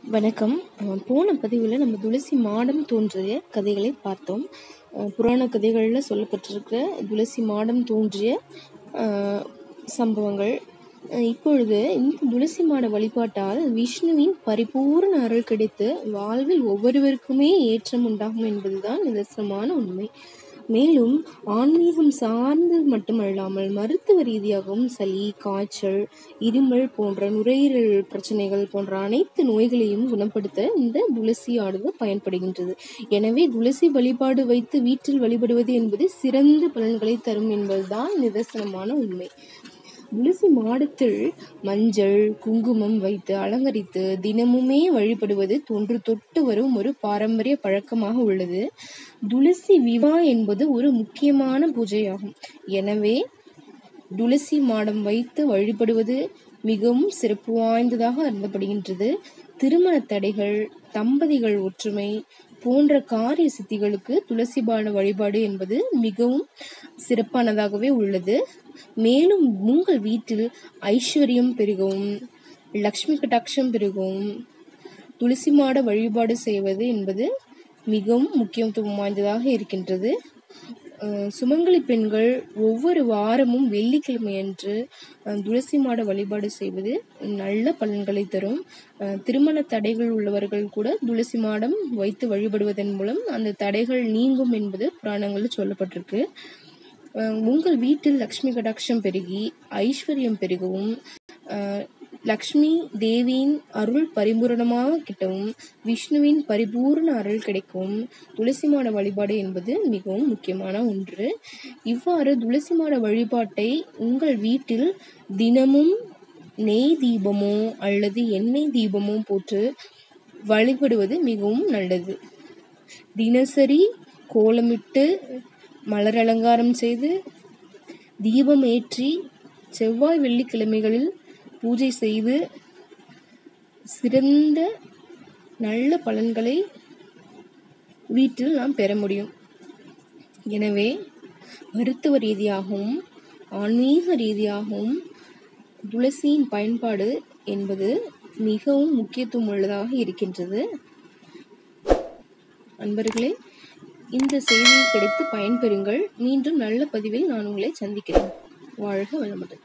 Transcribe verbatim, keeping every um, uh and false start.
வணக்கம். அ போன பதிவுல நம்ம துளசி மாடம் தோன்றிய கதைகளை பார்த்தோம். அ புராண கதைகள்ல சொல்லப்பட்டிருக்கிற துளசி மாடம் தோன்றிய அ சம்பவங்கள். அ இப்பொழுது இந்த துளசி மாட வழிபாட்டால் விஷ்ணுவின் பரிபூர்ண அருள் கிடைத்து வாழ்வில் ஒவ்வொருவருக்குமே ஏற்றம் உண்டாகும் என்பதுதான் நிதர்சனமான உண்மை. மேலும் ஆன்மீகம் சார்ந்து மட்டுமல்லாமல் மருத்துவ ரீதியாகவும் சளி, காய்ச்சல், இருமல் போன்ற நுரையீரல் பிரச்சனைகள் போன்ற அனைத்து நோய்களையும் குணப்படுத்த இந்த துளசியானது பயன்படுகின்றது. எனவே துளசி வழிபாடு வைத்து வீட்டில் வழிபடுவது என்பது சிறந்த பலன்களை தரும் என்பதுதான் நிதர்சனமான உண்மை. துளசி மாடத்தில் மஞ்சள், குங்குமம் வைத்து அலங்கரித்து தினமுமே வழிபடுவது தொன்று தொட்டு வரும் ஒரு பாரம்பரிய பழக்கமாக உள்ளது. துளசி விவா என்பது ஒரு முக்கியமான பூஜையாகும். எனவே துளசி மாடம் வைத்து வழிபடுவது மிகவும் சிறப்பு வாய்ந்ததாக அறிந்தப்படுகின்றது. திருமண தடைகள், தம்பதிகள் ஒற்றுமை போன்ற காரிய சித்திகளுக்கு துளசி மாட வழிபாடு என்பது மிகவும் சிறப்பானதாகவே உள்ளது. மேலும் உங்கள் வீட்டில் ஐஸ்வர்யம் பெருகவும், லக்ஷ்மி கடாட்சம் பெருகவும் துளசி மாட வழிபாடு செய்வது என்பது மிகவும் முக்கியத்துவம் வாய்ந்ததாக இருக்கின்றது. சுமங்கலி பெண்கள் ஒவ்வொரு வாரமும் வெள்ளிக்கிழமையன்று துளசி மாட வழிபாடு செய்வது நல்ல பலன்களை தரும். திருமண தடைகள் உள்ளவர்கள் கூட துளசி மாடம் வைத்து வழிபடுவதன் மூலம் அந்த தடைகள் நீங்கும் என்பது புராணங்களில் சொல்லப்பட்டிருக்கு. உங்கள் வீட்டில் லக்ஷ்மி கடாட்சம் பெருகி ஐஸ்வர்யம் பெருகவும், லக்ஷ்மி தேவியின் அருள் பரிபூரணமாக கிட்டவும், விஷ்ணுவின் பரிபூர்ண அருள் கிடைக்கவும் துளசி மாட வழிபாடு என்பது மிகவும் முக்கியமான ஒன்று. இவ்வாறு துளசி மாட வழிபாட்டை உங்கள் வீட்டில் தினமும் நெய் தீபமோ அல்லது எண்ணெய் தீபமோ போட்டு வழிபடுவது மிகவும் நல்லது. தினசரி கோலமிட்டு மலர் அலங்காரம் செய்து தீபம் ஏற்றி செவ்வாய் வெள்ளிக்கிழமைகளில் பூஜை செய்து சிறந்த நல்ல பலன்களை வீட்டில் நாம் பெற முடியும். எனவே மருத்துவ ரீதியாகவும் ஆன்மீக ரீதியாகவும் துளசியின் பயன்பாடு என்பது மிகவும் முக்கியத்துவம் உள்ளதாக இருக்கின்றது. அன்பர்களே, இந்த செய்தி கிடைத்து பயன்பெறுங்கள். மீண்டும் நல்ல பதிவில் நான் உங்களை சந்திக்கிறேன். வாழ்க வளமுடன்.